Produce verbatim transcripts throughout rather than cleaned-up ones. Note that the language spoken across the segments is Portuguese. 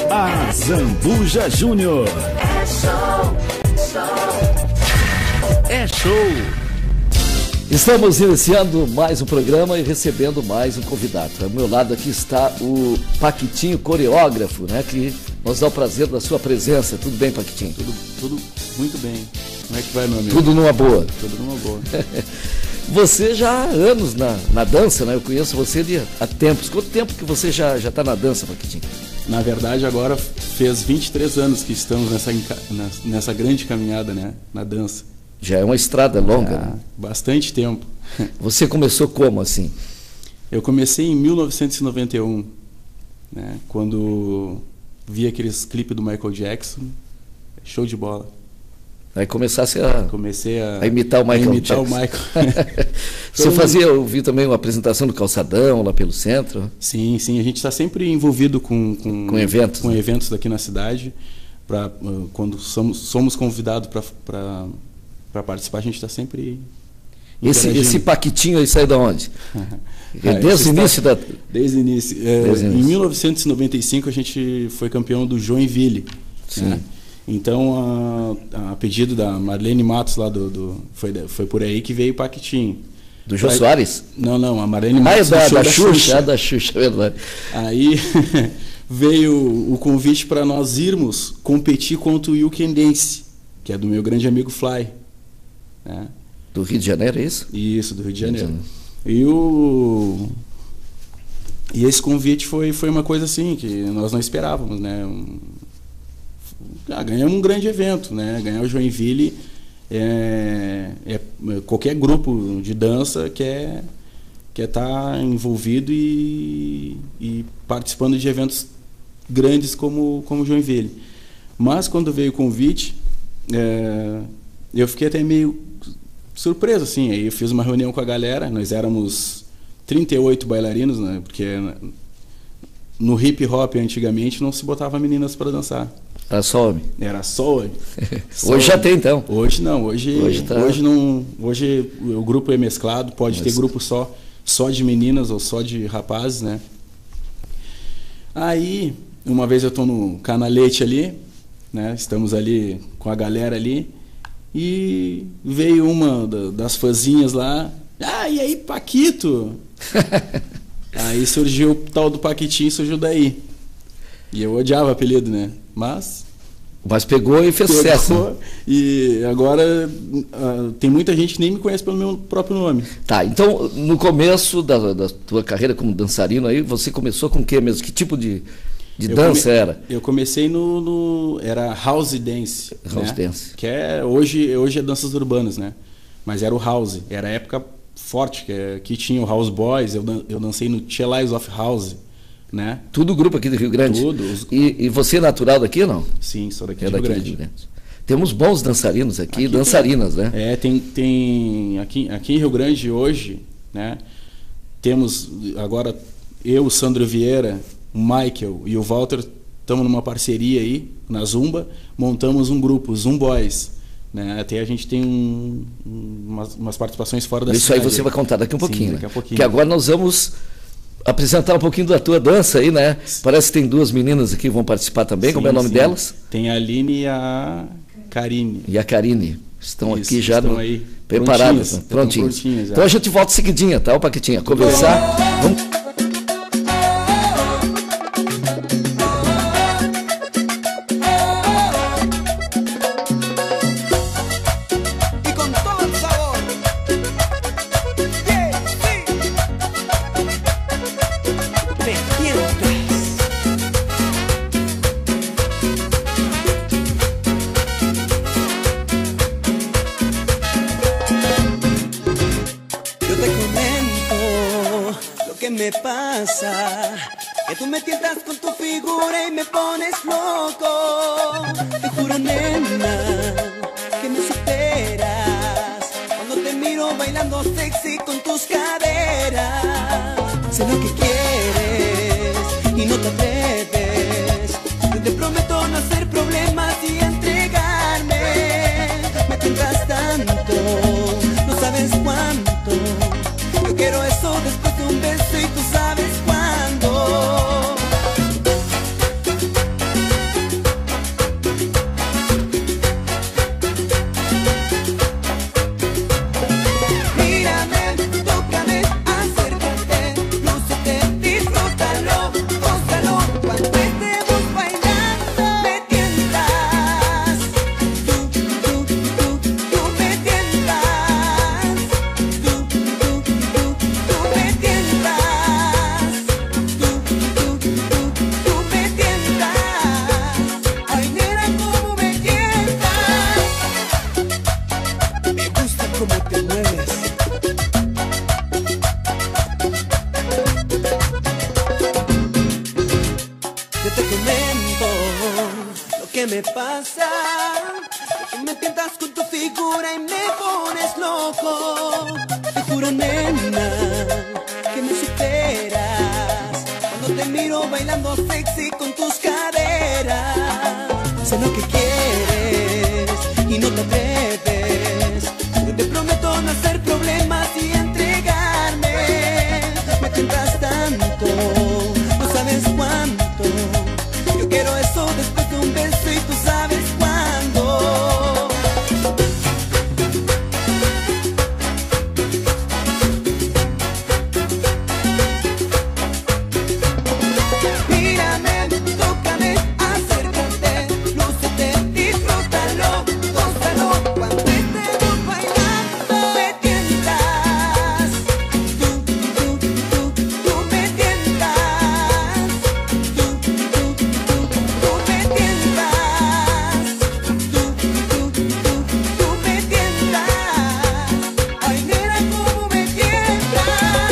A Zambuja Júnior. É show, show. É show. Estamos iniciando mais um programa e recebendo mais um convidado. Ao meu lado aqui está o Paquitinho, coreógrafo, né, que nos dá o prazer da sua presença. Tudo bem, Paquitinho? Tudo, tudo muito bem. Como é que vai, meu amigo? Tudo numa boa. Tudo numa boa. Você já há anos na, na dança, né? Eu conheço você de, há tempos. Quanto tempo que você já já está na dança, Paquitinho? Na verdade, agora fez vinte e três anos que estamos nessa, nessa grande caminhada, né, na dança. Já é uma estrada longa, Há né? Bastante tempo. Você começou como, assim? Eu comecei em mil novecentos e noventa e um, né, quando vi aqueles clipes do Michael Jackson. Show de bola. Aí começasse a, Comecei a, a imitar o Michael a imitar Jackson. o Michael. Você fazia, eu vi também uma apresentação do Calçadão, lá pelo centro. Sim, sim. A gente está sempre envolvido com, com, Com eventos, com né? eventos daqui na cidade. Pra, quando somos, somos convidados para para participar, a gente está sempre Esse, interagindo. esse Paquitinho aí sai de onde? Ah, Desde esse o início está- da... Desde o início. É, Desde o em início. mil novecentos e noventa e cinco a gente foi campeão do Joinville. Sim. Né? Então, a, a pedido da Marlene Matos, lá do, do, foi, da- foi por aí que veio o Paquitinho. Do Jô Aí- Soares? Não, não, a Marlene Ah, é Matos da, do show da da Xuxa, é da Xuxa, é verdade. Aí veio o convite para nós irmos competir contra o You Can Dance, que é do meu grande amigo Fly. Né? Do Rio de Janeiro, é isso? Isso, do Rio de Rio de Janeiro. E, o... e esse convite foi, foi uma coisa assim, que nós não esperávamos, né? Um... Ah, ganhamos um grande evento, né? Ganhar o Joinville, é... É... qualquer grupo de dança quer quer estar envolvido e... e participando de eventos grandes como como Joinville. Mas quando veio o convite, é... eu fiquei até meio surpreso, assim. Aí eu fiz uma reunião com a galera, nós éramos trinta e oito bailarinos, né? Porque no hip hop antigamente não se botava meninas para dançar. Era só homem. Era só, só Hoje já tem, então. Hoje não, hoje Hoje hoje, tá- não, hoje o grupo é mesclado, pode Mas- ter grupo só só de meninas ou só de rapazes, né? Aí, uma vez eu tô no Canalete ali, né? Estamos ali com a galera ali e veio uma da- das fãzinhas lá. Ah, e aí, Paquito? Aí surgiu o tal do Paquitinho, surgiu daí. E eu odiava o apelido, né? Mas Mas pegou e fez sucesso. né? pegou, e agora ah, tem muita gente que nem me conhece pelo meu próprio nome. Tá, então no começo da, da tua carreira como dançarino aí, você começou com o quê mesmo? Que tipo de, de Eu dança come- era? Eu comecei no, no- era house dance, House né? dance. Que é hoje hoje é danças urbanas, né? Mas era o house, era a época forte que, é- que tinha o House Boys, eu, dan- eu dancei no Chelies of House, né? Tudo grupo aqui do Rio Grande? Tudo, os- E, e você é natural daqui ou não? Sim, sou daqui É de Rio daqui do Grande. Rio Grande. Temos bons dançarinos aqui, Aqui dançarinas, né? É, tem, tem aqui, aqui em Rio Grande hoje, né? Temos agora eu, o Sandro Vieira, o Michael e o Walter estamos numa parceria aí na Zumba, montamos um grupo, Zoom Boys, né? Até a gente tem um, um, umas, umas participações fora da Isso aí cidade. você vai contar daqui um Sim, pouquinho. daqui a né? pouquinho. Que agora nós vamos apresentar um pouquinho da tua dança aí, né? Parece que tem duas meninas aqui que vão participar também. Como é o Sim, nome sim. delas? Tem a Aline e a Karine. E a Karine. Estão Isso, aqui já estão no- aí preparadas, prontinhas, né? estão prontinhas. prontinhas já. Então a gente volta seguidinha, tá, ô Paquitinha? Conversar. Vamos... Y con todo el sabor. Yeah, sí. Me tientas. Yo te comento lo que me pasa, que tú me tientas con tu figura y me pones loco. Te juro, nena, que me superas cuando te miro bailando sexy con tus caderas. Sé lo que quieres y no te atreves. Yo te prometo no hacer problemas y entregarme. Me tendrás tanto, no sabes cuánto. Yo quiero eso después de un beso y tú sabes cuándo. tientas con tu figura y me pones loco. Te juro, nena, que me superas cuando te miro bailando sexy con tus caderas. Sé lo que quieres y no te atreves. Yo te prometo no hacer problemas y entregarme. Me tientas tanto, no sabes cuánto. Yo quiero eso después de un beso y tú sabes cuándo. Mírame, tócame, acércate, lúcete, disfrútalo, gózalo. Cuando te veo bailando me tientas. Tú, tú, tú, tú me tientas. Tú, tú, tú, tú me tientas. Tú, tú, tú, tú me tientas. Ay, mira cómo me tientas.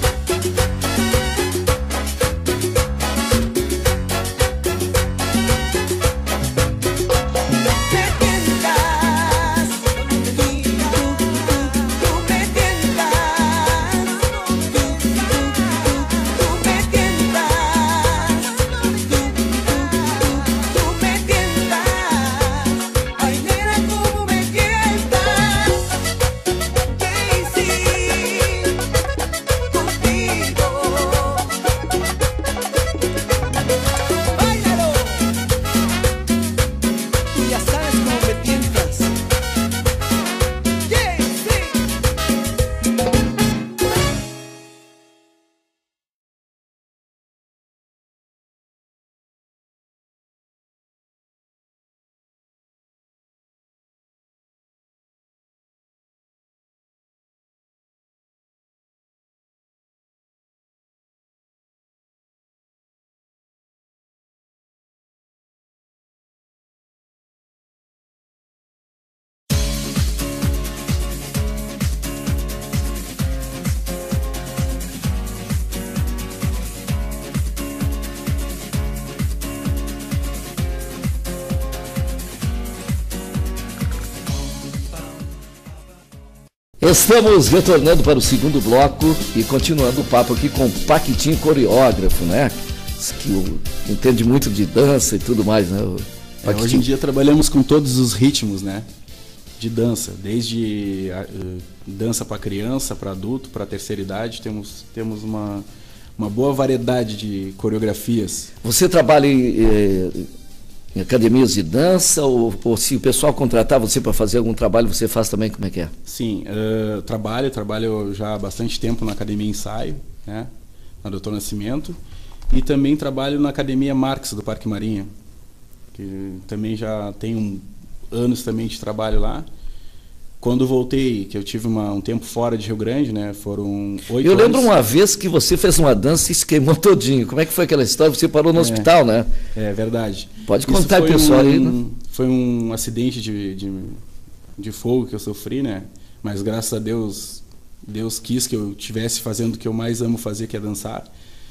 Estamos retornando para o segundo bloco e continuando o papo aqui com o Paquitinho, coreógrafo, né? Que o- entende muito de dança e tudo mais, né? O É, Paquitinho. hoje em dia trabalhamos com todos os ritmos, né? De dança, desde a, eh, dança para criança, para adulto, para terceira idade, temos temos uma uma boa variedade de coreografias. Você trabalha em, eh, em academias de dança ou, ou se o pessoal contratar você para fazer algum trabalho, você faz também? Como é que é? Sim, eh, trabalho, trabalho já há bastante tempo na Academia Ensaio, né? Na doutor Nascimento, e também trabalho na Academia Marx do Parque Marinha, que também já tenho anos também de trabalho lá. Quando voltei, que eu tive uma, um tempo fora de Rio Grande, né? Foram oito Eu lembro anos. uma vez que você fez uma dança e se queimou todinho. Como é que foi aquela história? Você parou no É. hospital, né? É verdade. Pode Isso contar, foi pessoal, um, aí, né? Foi um acidente de, de, de fogo que eu sofri, né? Mas graças a Deus, Deus quis que eu estivesse fazendo o que eu mais amo fazer, que é dançar.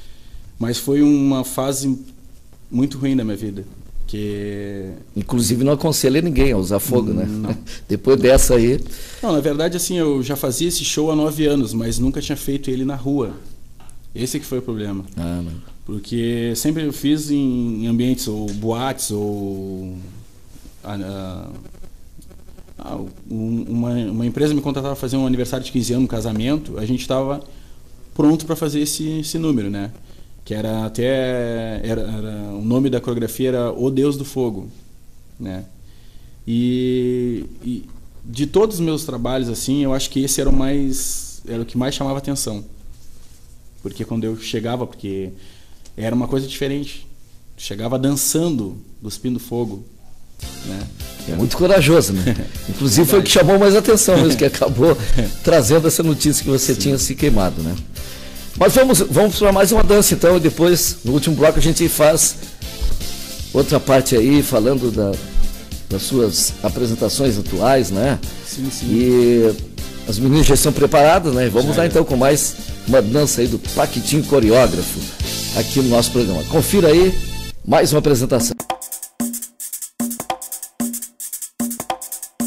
Mas foi uma fase muito ruim da minha vida. Que... Inclusive não aconselha ninguém a usar fogo, né? Não. Depois dessa aí... Não, na verdade, assim, eu já fazia esse show há nove anos, mas nunca tinha feito ele na rua. Esse que foi o problema. Ah, não. Porque sempre eu fiz em ambientes, ou boates, ou... ah, ah, um- uma, uma empresa me contratava para fazer um aniversário de quinze anos, um casamento, a gente estava pronto para fazer esse, esse número, né? Que era até... Era, era, o nome da coreografia era O Deus do Fogo, né? E, e de todos os meus trabalhos, assim, eu acho que esse era o mais... Era o que mais chamava atenção. Porque quando eu chegava, porque era uma coisa diferente. Chegava dançando, cuspindo fogo, né? É muito corajoso, né? Inclusive foi o que chamou mais atenção mesmo, que acabou trazendo essa notícia que você tinha se queimado, né? Mas vamos, vamos para mais uma dança então, e depois, no último bloco, a gente faz outra parte aí, falando da, das suas apresentações atuais, né? Sim, sim. E as meninas já estão preparadas, né? Vamos Já lá é. então com mais uma dança aí do Paquitinho Coreógrafo aqui no nosso programa. Confira aí mais uma apresentação.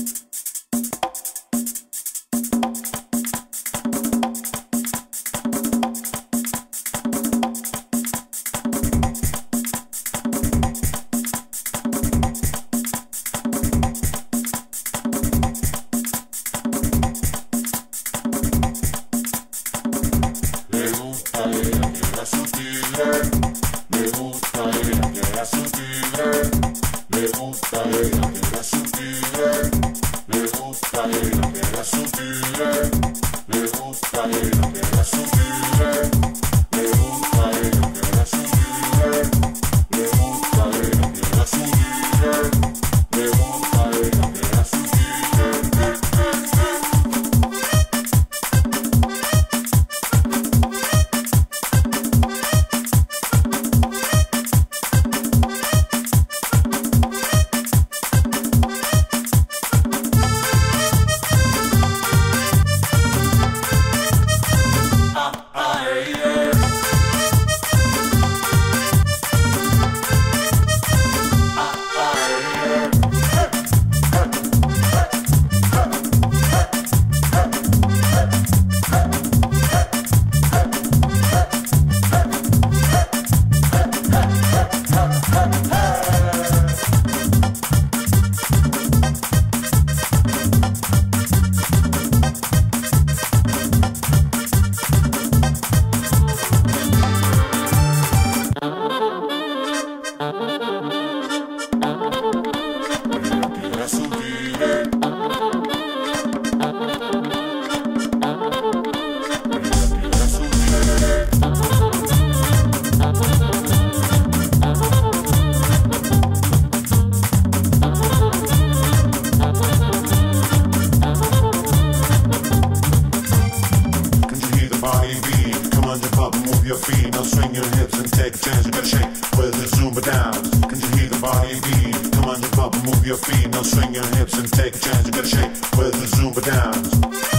swing your hips and take a chance. You gotta shake with the Zumba dance.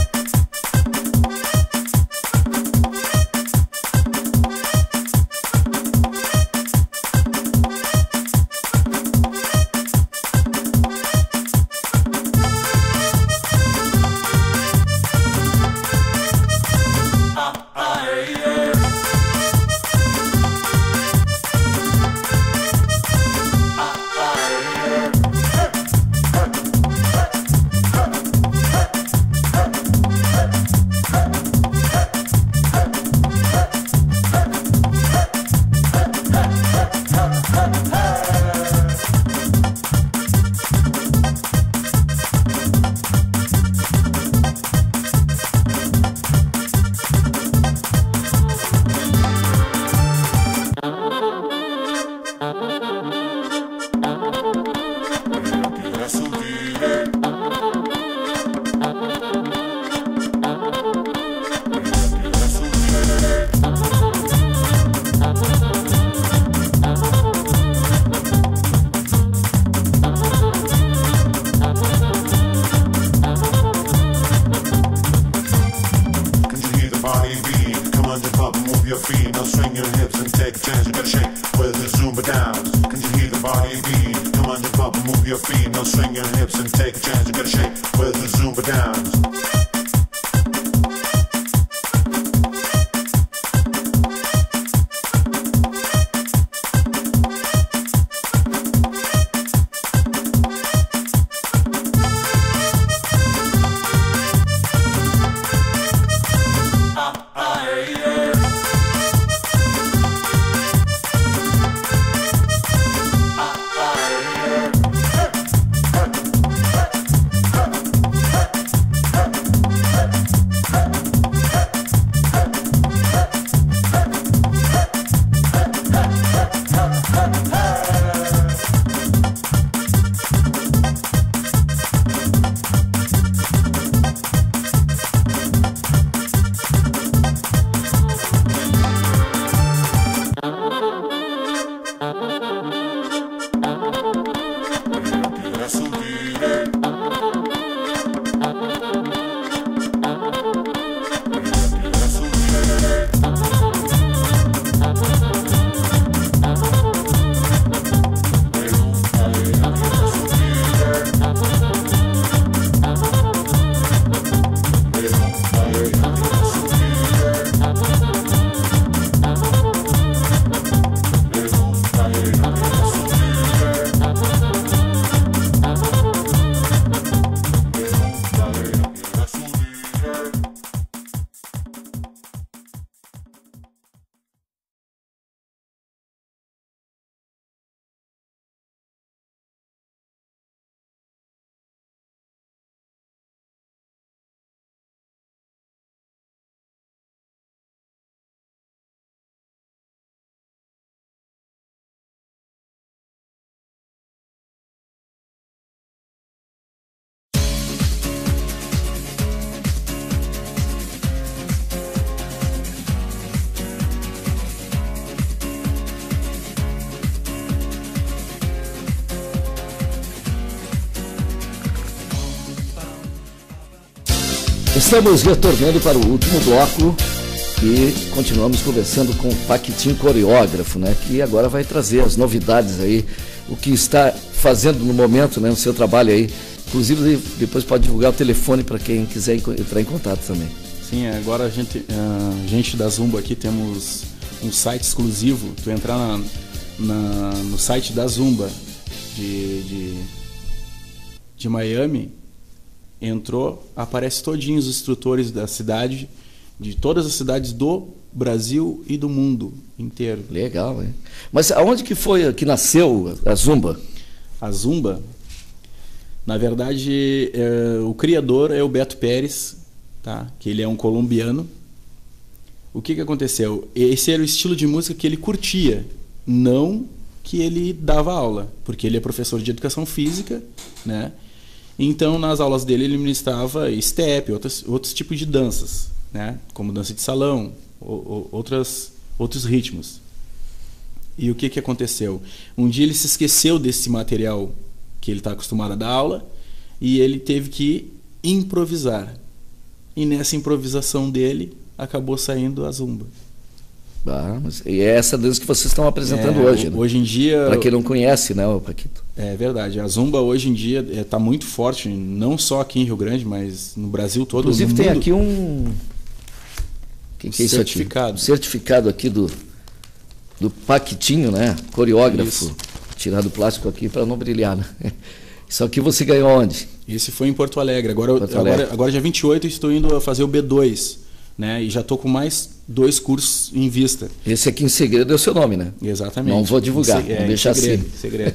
Estamos retornando para o último bloco e continuamos conversando com o Paquitinho Coreógrafo, né, que agora vai trazer as novidades aí, o que está fazendo no momento, né, no seu trabalho aí. Inclusive, depois pode divulgar o telefone para quem quiser entrar em contato também. Sim, agora a gente, a gente da Zumba aqui temos um site exclusivo. Tu entrar na, na, no site da Zumba de, de, de Miami, entrou, aparece todinhos os instrutores da cidade, de todas as cidades do Brasil e do mundo inteiro. Legal, hein? Mas aonde que foi que nasceu a Zumba? A Zumba, na verdade, é, o criador é o Beto Pérez, tá? Que ele é um colombiano. O que que aconteceu? Esse era o estilo de música que ele curtia, não que ele dava aula, porque ele é professor de educação física, né? Então, nas aulas dele, ele ministrava step, outros, outros tipos de danças, né? Como dança de salão, ou, ou, outras, outros ritmos. E o que que aconteceu? Um dia ele se esqueceu desse material que ele está acostumado a dar aula e ele teve que improvisar. E nessa improvisação dele, acabou saindo a zumba. Ah, mas e é essa dança que vocês estão apresentando É, hoje, né? Hoje em dia... Para quem não conhece, né, o Paquito? É verdade. A zumba hoje em dia está muito forte, não só aqui em Rio Grande, mas no Brasil todo. Inclusive no tem mundo. aqui um... Que que é isso aqui? Certificado. Um certificado aqui do, do Paquitinho, né? Coreógrafo. Isso. Tirado o plástico aqui para não brilhar, né? Isso aqui você ganhou onde? Esse foi em Porto Alegre. Agora, Porto Alegre. agora, agora dia vinte e oito, eu estou indo a fazer o B dois. Né? E já estou com mais dois cursos em vista. Esse aqui em segredo é o seu nome, né? Exatamente. Não vou divulgar, Se, vou é, deixar segredo, assim. Segredo.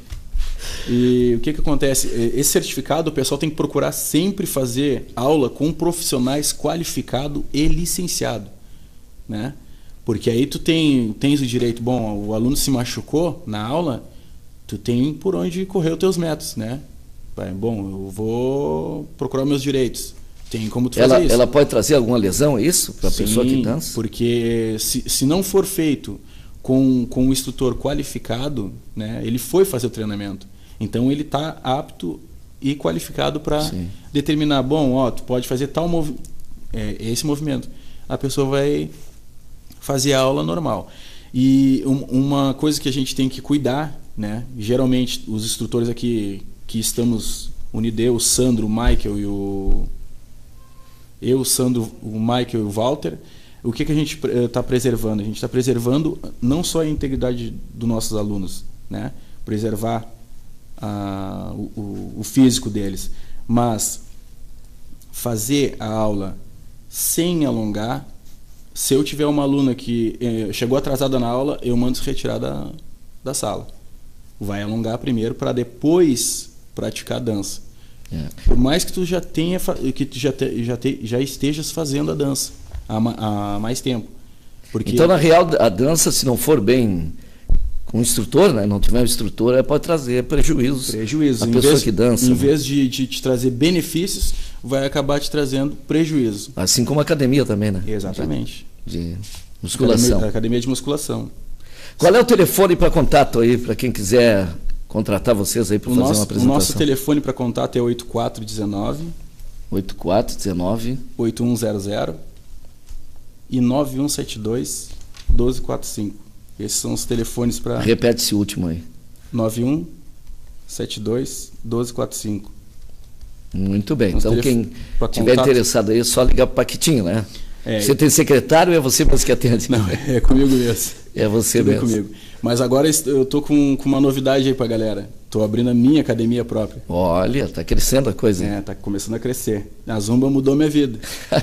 E o que, que acontece? Esse certificado, o pessoal tem que procurar sempre fazer aula com profissionais qualificados e licenciado, né? Porque aí tu tem, tens o direito, bom, o aluno se machucou na aula, tu tem por onde correr os teus métodos, né? Bom, eu vou procurar meus direitos. Tem como tu ela, fazer isso. ela pode trazer alguma lesão, é isso? Para a pessoa que dança? Porque se, se não for feito com, com um instrutor qualificado, né, ele foi fazer o treinamento. Então ele está apto e qualificado para determinar, bom, ó, tu pode fazer tal movi é, esse movimento. A pessoa vai fazer a aula normal. E um, uma coisa que a gente tem que cuidar, né, geralmente os instrutores aqui que estamos unidos, o Sandro, o Michael e o... Eu, o Sandro, o Michael e o Walter, o que, que a gente está preservando? A gente está preservando não só a integridade dos nossos alunos, né? Preservar a, o, o físico deles, mas fazer a aula sem alongar. Se eu tiver uma aluna que eh, chegou atrasada na aula, eu mando se retirar da, da sala. Vai alongar primeiro para depois praticar a dança. É. Por mais que tu já tenha que tu já, te, já, te, já estejas fazendo a dança há, há mais tempo. Porque... Então, na real, a dança, se não for bem com o instrutor, né, não tiver um instrutor, pode trazer prejuízos. Prejuízos. A em pessoa vez, que dança. Em né? vez de, de te trazer benefícios, vai acabar te trazendo prejuízo. Assim como a academia também, né? Exatamente. De, de musculação. Academia, academia de musculação. Qual é o telefone para contato aí, para quem quiser contratar vocês aí para fazer nosso, uma apresentação? O nosso telefone para contato é oito quatro um nove oito quatro um nove oito um zero zero e nove um sete dois um dois quatro cinco. Esses são os telefones para... Repete esse último aí. nove um sete dois um dois quatro cinco. Muito bem. Os então, quem estiver interessado aí, é só ligar para o Paquitinho, né? É, você tem secretário ou é você mesmo que atende? Não, é comigo mesmo. É você Tudo mesmo. É comigo. Mas agora eu tô com, com uma novidade aí pra galera. Tô abrindo a minha academia própria. Olha, tá crescendo a coisa. É, tá começando a crescer. A Zumba mudou minha vida.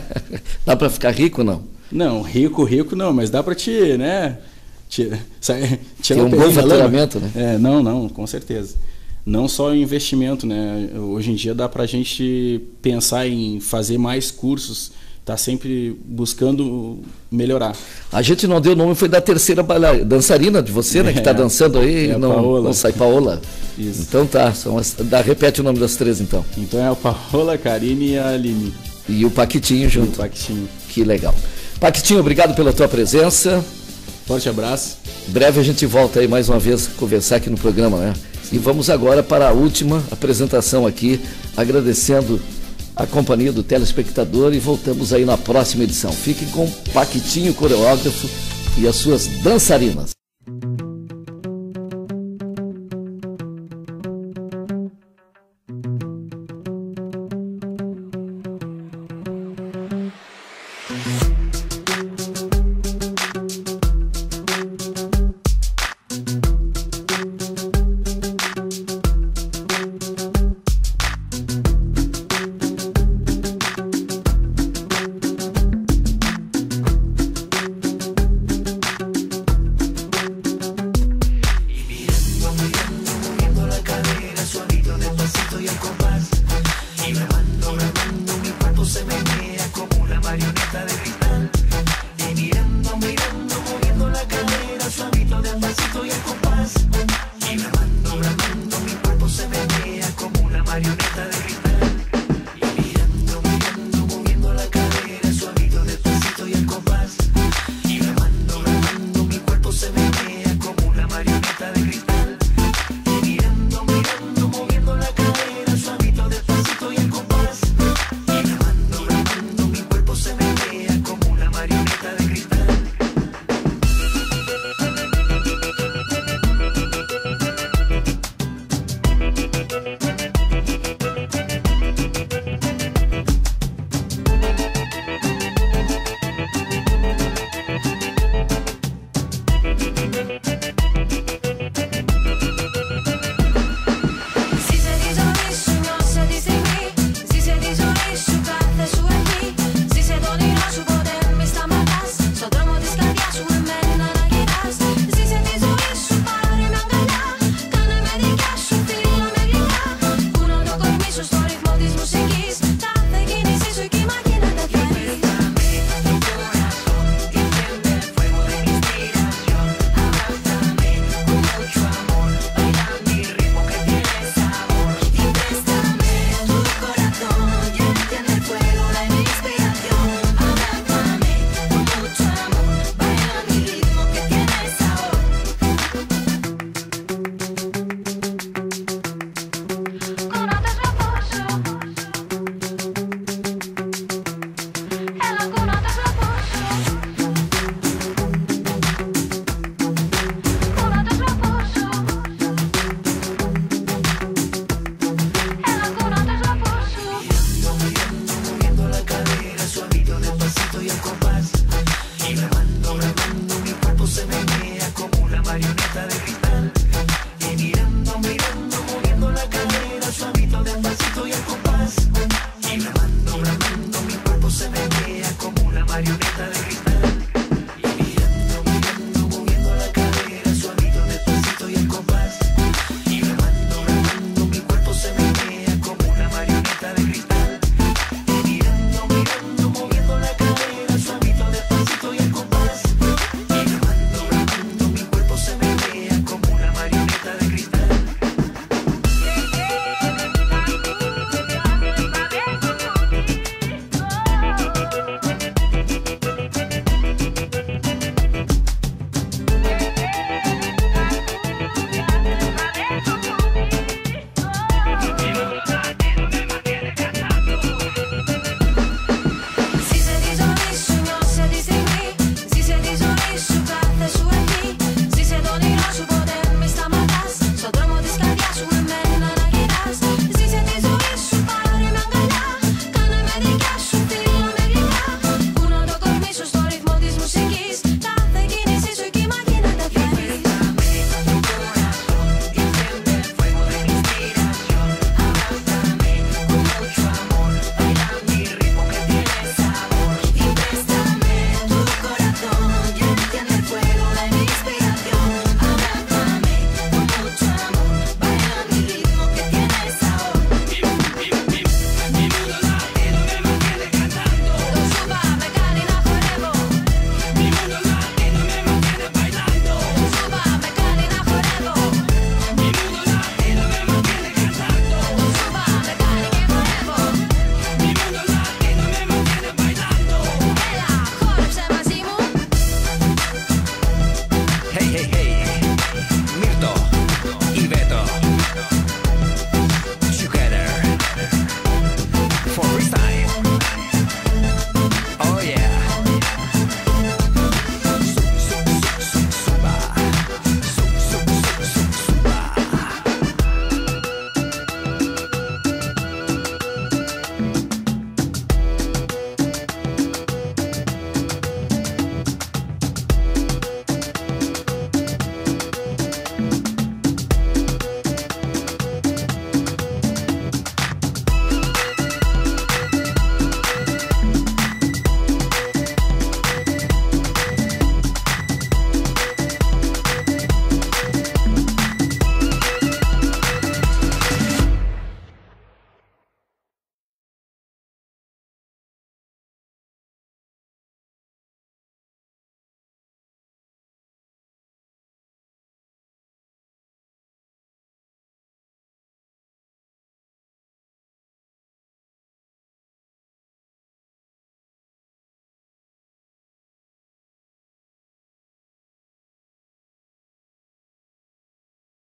Dá pra ficar rico ou não? Não, rico, rico não, mas dá pra te, né? Tirar Tem um bom faturamento, né? É, não, não, com certeza. Não só o investimento, né? Hoje em dia dá pra gente pensar em fazer mais cursos. Tá sempre buscando melhorar. A gente não deu o nome, foi da terceira balha, dançarina de você, né? É, que está dançando aí. É não, Paola. não sai Paola. Isso. Então tá, são as, dá, repete o nome das três então. Então é a Paola, a Karine e a Aline. E o Paquitinho junto. O Paquitinho. Que legal. Paquitinho, obrigado pela tua presença. Forte abraço. Em breve a gente volta aí mais uma vez conversar aqui no programa, né? Sim. E vamos agora para a última apresentação aqui, agradecendo a companhia do telespectador e voltamos aí na próxima edição. Fiquem com Paquitinho, coreógrafo, e as suas dançarinas. Despacito y el compás, y me mando, mirando, moviendo la cadera, suavito, despacito. Shake it.